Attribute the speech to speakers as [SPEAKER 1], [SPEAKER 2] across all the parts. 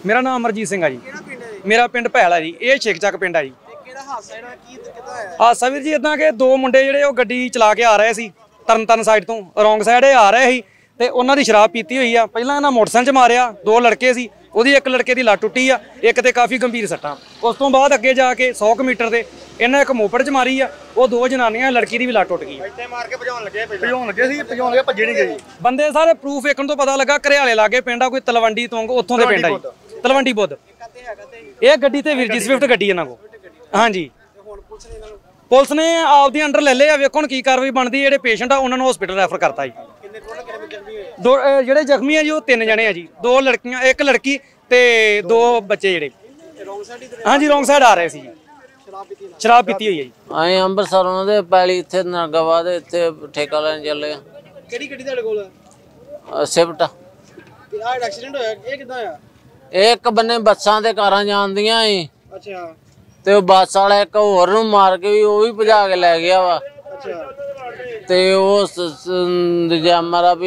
[SPEAKER 1] ਮੇਰਾ ਨਾਮ ਅਮਰਜੀਤ ਸਿੰਘ ਆ ਜੀ। ਮੇਰਾ ਪਿੰਡ ਭੈਲ ਆ ਜੀ। ਇਹ ਛੇਕ ਚੱਕ ਪਿੰਡ ਆ ਜੀ। ਹਾਦਸਾ ਵੀਰ ਜੀ ਇਦਾਂ ਕਿ ਦੋ ਮੁੰਡੇ ਜਿਹੜੇ ਉਹ ਗੱਡੀ ਚਲਾ ਕੇ ਆ ਰਹੇ ਸੀ ਤਰਨਤਾਰਨ ਸਾਈਡ ਤੋਂ, ਰੋਂਗ ਸਾਈਡ ਆ ਰਹੇ ਸੀ ਤੇ ਉਹਨਾਂ ਦੀ ਸ਼ਰਾਬ ਪੀਤੀ ਹੋਈ ਆ। ਪਹਿਲਾਂ ਇਹਨਾਂ ਮੋਟਰਸਾਈਕਲ 'ਚ ਮਾਰਿਆ, ਦੋ ਲੜਕੇ ਸੀ, ਉਹਦੀ ਇੱਕ ਲੜਕੇ ਦੀ ਲੱਤ ਟੁੱਟੀ ਆ, ਇੱਕ ਤੇ ਕਾਫੀ ਗੰਭੀਰ ਸੱਟਾਂ। ਉਸ ਤੋਂ ਬਾਅਦ ਅੱਗੇ ਜਾ ਕੇ 100 ਮੀਟਰ ਤੇ ਇਹਨਾਂ ਇੱਕ ਮੋਪੜ 'ਚ ਮਾਰੀ ਆ, ਉਹ ਦੋ ਜਨਾਨੀਆਂ, ਲੜਕੀ ਦੀ ਵੀ ਲੱਤ ਟੁੱਟ ਗਈ।
[SPEAKER 2] ਇੱਥੇ ਮਾਰ ਕੇ ਭਜਾਉਣ ਲੱਗੇ ਭੱਜੇ ਨਹੀਂ ਗਏ
[SPEAKER 1] ਬੰਦੇ ਸਾਰੇ ਪ੍ਰੂਫ ਵੇਖਣ ਤੋਂ ਪਤਾ ਲੱਗਾ ਘਰਿਆਲੇ ਲਾਗੇ ਪਿੰਡ ਆ, ਕੋਈ ਤਲਵੰਡੀ ਤੋਂ ਉੱਥੋਂ ਦੇ ਪਿੰਡ ਆ ਜੀ, ਤਲਵੰਡੀ ਬੁੱਧ। ਇਹ ਗੱਡੀ ਤੇ ਵੀਰ ਜੀ ਸਵਿਫਟ ਗੱਡੀ ਇਹਨਾਂ ਕੋਲ। ਹਾਂਜੀ, ਪੁਲਿਸ ਨੇ ਆਪਦੇ ਅੰਡਰ ਲੈ ਲਏ ਆ। ਵੇਖੋ ਹੁਣ ਕੀ ਕਾਰਵਾਈ ਬਣਦੀ। ਜਿਹੜੇ ਪੇਸ਼ੈਂਟ ਆ ਉਹਨਾਂ ਨੂੰ ਹਸਪੀਟਲ ਰੈਫਰ ਕਰਤਾ ਜੀ। ਦੋ ਜਿਹੜੇ ਜ਼ਖਮੀ ਆ ਜੀ ਉਹ 3 ਜਣੇ ਆ ਜੀ, 2 ਲੜਕੀਆਂ, 1 ਲੜਕੀ ਤੇ 2 ਬੱਚੇ ਜਿਹੜੇ। ਹਾਂਜੀ, ਰੋਂਗ ਸਾਈਡ ਆ ਰਹੇ ਸੀ ਜੀ, ਸ਼ਰਾਬ ਪੀਤੀ ਹੋਈ ਹੈ ਜੀ।
[SPEAKER 3] ਅਸੀਂ ਅੰਮ੍ਰਿਤਸਰ ਉਹਨਾਂ ਦੇ ਪੈਲੀ ਇੱਥੇ ਨਾਗਾਬਾਦ ਇੱਥੇ ਠੇਕਾ ਲੈਣ ਚੱਲੇ ਆ।
[SPEAKER 2] ਕਿਹੜੀ ਗੱਡੀ ਤੁਹਾਡੇ ਕੋਲ?
[SPEAKER 3] ਸਿਫਟ।
[SPEAKER 2] ਤੇ ਆਹ ਐਕਸੀਡੈਂਟ ਹੋਇਆ ਇਹ ਕਿੱਦਾਂ ਆ?
[SPEAKER 3] ਇੱਕ ਬੰਨੇ ਬੱਸਾਂ ਤੇ ਕਾਰਾਂ ਜਾਂਦੀਆਂ ਸੀ।
[SPEAKER 2] ਅੱਛਾ।
[SPEAKER 3] ਤੇ ਉਹ ਬੱਸ ਵਾਲਾ ਇੱਕ ਹੋਰ ਨੂੰ ਮਾਰ ਕੇ ਵੀ ਉਹ ਵੀ ਭਜਾ ਕੇ ਲੈ ਗਿਆ ਵਾ।
[SPEAKER 2] ਅੱਛਾ।
[SPEAKER 3] ਤੇ ਉਹ ਮਾਰਾ ਵੀ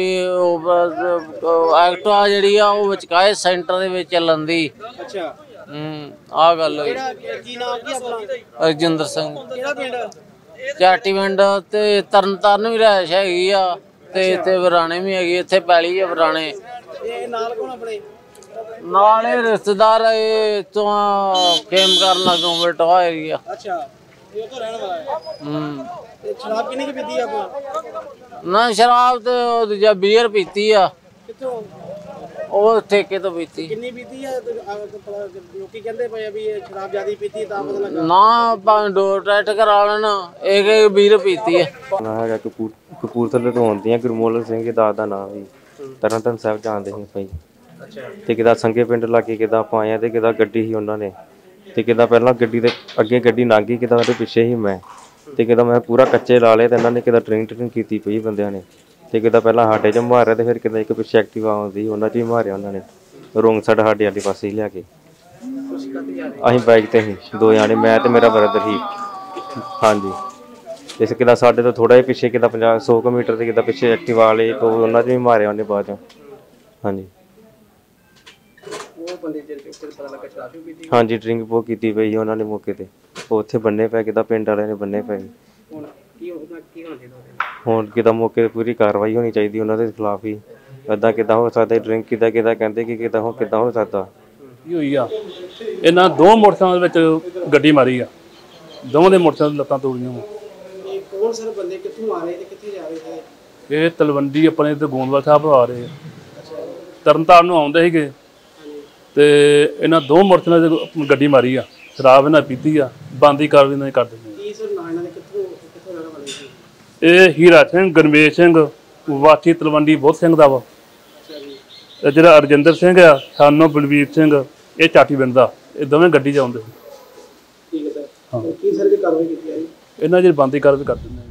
[SPEAKER 3] ਐਕਟਿਵਾ ਜਿਹੜੀ ਆ ਉਹ ਵਿਚਕਾਏ ਸੈਂਟਰ ਦੇ ਵਿੱਚ ਚੱਲਣ ਦੀ।
[SPEAKER 2] ਅੱਛਾ।
[SPEAKER 3] ਆਹ ਗੱਲ ਹੋਈ।
[SPEAKER 2] ਕੀ ਨਾਮ ਕੀ ਆਪਣਾ?
[SPEAKER 3] ਰਜਿੰਦਰ ਸਿੰਘ।
[SPEAKER 2] ਕਿਹੜਾ ਪਿੰਡ?
[SPEAKER 3] ਚਾਟੀ ਪਿੰਡ ਤੇ ਤਰਨਤਾਰਨ ਵੀ ਰਹਿਸ਼ ਹੈਗੀ ਆ ਤੇ ਇੱਥੇ ਵਰਾਣੇ ਵੀ ਹੈਗੀ। ਇੱਥੇ ਪੈਲੀ ਆ ਵਰਾਣੇ।
[SPEAKER 2] ਇਹ ਨਾਲ ਕੋਣ ਆਪਣੇ?
[SPEAKER 3] ਨਾਲ ਇਹ ਰਿਸ਼ਤੇਦਾਰ ਇਹ ਤੋਂ ਖੇਮ ਕਰਨ ਲੱਗੋਂ ਬਟਵਾ ਏਰੀਆ।
[SPEAKER 2] ਅੱਛਾ, ਇਹ ਤੋਂ ਰਹਿਣ ਵਾਲਾ ਹੈ। ਤੇ ਸ਼ਰਾਬ ਕਿੰਨੀ ਕੁ ਪੀਤੀ ਆਪਾਂ?
[SPEAKER 3] ਨਾ ਸ਼ਰਾਬ ਤੇ ਉਹ ਦੂਜਾ ਬੀਅਰ ਪੀਤੀ ਆ।
[SPEAKER 2] ਕਿੱਥੋਂ?
[SPEAKER 3] ਉਹ ਠੇਕੇ ਤੋਂ ਪੀਤੀ।
[SPEAKER 2] ਕਿੰਨੀ ਪੀਤੀ ਆ? ਲੋਕੀ ਕਹਿੰਦੇ ਪਏ ਆ ਵੀ ਇਹ ਸ਼ਰਾਬ ਜ਼ਿਆਦਾ ਪੀਤੀ ਤਾਂ ਪਤਾ ਲੱਗਾ।
[SPEAKER 3] ਨਾ ਭਾਵੇਂ ਡੋਰ ਟੈਸਟ ਕਰਾ ਲੈਣ, ਇੱਕ ਬੀਅਰ ਪੀਤੀ ਆ।
[SPEAKER 4] ਨਾ ਹੈਗਾ ਕਪੂਰਥਲੇ ਤੋਂ ਆਉਂਦੀਆਂ ਗੁਰਮੋਲਕ ਸਿੰਘ ਦਾਸ ਦਾ ਨਾਮ ਵੀ ਤਰਨਤਾਰਨ ਸਾਹਿਬ ਜਾਂਦੇ ਸੀ ਭਾਈ। ਤੇ ਕਿਦਾ ਸੰਗੇ ਪਿੰਡ ਲਾਗੇ ਕਿਦਾ ਆਪਾਂ ਆਏ ਤੇ ਕਿਦਾ ਗੱਡੀ ਸੀ ਉਹਨਾਂ ਨੇ ਤੇ ਕਿਦਾ ਪਹਿਲਾਂ ਗੱਡੀ ਦੇ ਅੱਗੇ ਗੱਡੀ ਲੰਘ ਗਈ, ਕਿਦਾ ਉਹਦੇ ਪਿੱਛੇ ਹੀ ਮੈਂ ਤੇ ਕਿਦਾ ਮੈਂ ਪੂਰਾ ਕੱਚੇ ਲਾ ਲਏ ਤੇ ਇਹਨਾਂ ਨੇ ਕਿਦਾ ਟ੍ਰੇਨਿੰਗ ਕੀਤੀ ਪਈ ਬੰਦਿਆਂ ਨੇ ਤੇ ਕਿਦਾ ਪਹਿਲਾਂ ਸਾਡੇ 'ਚ ਮਾਰਿਆ ਤੇ ਫਿਰ ਕਿਦਾ ਇੱਕ ਪਿੱਛੇ ਐਕਟਿਵਾ ਆਉਂਦੀ ਉਹਨਾਂ 'ਚ ਵੀ ਮਾਰਿਆ ਉਹਨਾਂ ਨੇ ਰੋਂਗ ਸਾਈਡ ਸਾਡੇ ਵਾਲੇ ਪਾਸੇ ਹੀ ਲਿਆ ਕੇ। ਅਸੀਂ ਬਾਈਕ ਤੇ ਸੀ 2 ਜਾਣੇ, ਮੈਂ ਤੇ ਮੇਰਾ ਬ੍ਰਦਰ ਸੀ। ਹਾਂਜੀ, ਇਸ ਕਿਦਾ ਸਾਡੇ ਤੋਂ ਥੋੜਾ ਜਿਹਾ ਪਿੱਛੇ ਕਿਦਾ 100 ਮੀਟਰ ਤੇ ਕਿਦਾ ਪਿੱਛੇ ਐਕਟਿਵਾ ਵਾਲੇ ਉਹਨਾਂ 'ਚ ਵੀ ਮਾਰਿਆ ਉਹਨੇ ਬਾਅਦ 'ਚੋਂ। ਹਾਂਜੀ ਹਾਂਜੀ, ਡਰਿੰਕ ਬਹੁਤ ਕੀਤੀ ਪਈ ਉਹਨਾਂ ਨੇ ਮੌਕੇ ਤੇ। ਉੱਥੇ ਬੰਨੇ ਪੈ ਕਿਦਾ ਪਿੰਡ ਵਾਲਿਆਂ ਨੇ ਬੰਨੇ ਪੈ। ਹੁਣ ਕਿਦਾ ਮੌਕੇ ਤੇ ਪੂਰੀ ਕਾਰਵਾਈ ਹੋਣੀ ਚਾਹੀਦੀ ਉਹਨਾਂ ਦੇ ਖਿਲਾਫ ਹੀ। ਏਦਾਂ ਕਿੱਦਾਂ ਹੋ ਸਕਦਾ? ਡਰਿੰਕ ਕਿੱਦਾਂ ਕਹਿੰਦੇ ਕਿ ਕਿੱਦਾਂ ਹੋ ਸਕਦਾ?
[SPEAKER 5] ਹੋਈ ਆ ਇਹਨਾਂ 2 ਮੋਟਰਸਾਈਕਲ ਵਿੱਚ ਗੱਡੀ ਮਾਰੀ ਆ, ਦੋਵਾਂ ਦੇ ਮੋਟਰਸਾਈਕਲ ਲੱਤਾਂ ਤੋੜੀਆਂ ਵਾ।
[SPEAKER 2] ਇਹ ਕੌਣ ਸਰ ਬੰਦੇ ਕਿੱਥੋਂ ਆ ਰਹੇ ਤੇ ਕਿੱਥੇ ਜਾ ਰਹੇ ਸੀ?
[SPEAKER 5] ਇਹ ਤਲਵੰਡੀ ਆਪਣੇ ਤੇ ਗੋਂਦਵਾਲ ਸਾਹਿਬ ਆ ਰਹੇ ਆ, ਤਰਨਤਾਰਨ ਨੂੰ ਆਉਂਦੇ ਸੀਗੇ ਤੇ ਇਹਨਾਂ 2 ਮੋਟਰਸਾਈਕਲ ਤੇ ਗੱਡੀ ਮਾਰੀ ਆ। ਸ਼ਰਾਬ ਇਹਨਾਂ ਪੀਤੀ ਆ, ਬੰਦੀ ਕਾਰਵਾਈ ਇਹਨਾਂ ਨੇ ਕਰ ਦਿੱਤੀ। ਇਹ ਹੀਰਾ ਸਿੰਘ, ਗਰਮੇਸ਼ ਸਿੰਘ ਵਾਸੀ ਤਲਵੰਡੀ ਬੁੱਧ ਸਿੰਘ ਦਾ ਵਾ। ਤੇ ਜਿਹੜਾ ਰਜਿੰਦਰ ਸਿੰਘ ਆ ਸਾਨੂੰ ਬਲਵੀਰ ਸਿੰਘ, ਇਹ ਚਾਟੀ ਪਿੰਡ ਦਾ। ਇਹ ਦੋਵੇਂ ਗੱਡੀ 'ਚ ਆਉਂਦੇ ਸੀ।
[SPEAKER 2] ਠੀਕ ਹੈ ਸਰ। ਹਾਂ, ਕੀ ਸਰ ਦੀ ਕਾਰਵਾਈ ਕੀਤੀ ਹੈ?
[SPEAKER 5] ਇਹਨਾਂ ਜਿਹੜੀ ਬੰਦੀ ਕਾਰਵਾਈ ਕਰ ਦਿੰਦੇ।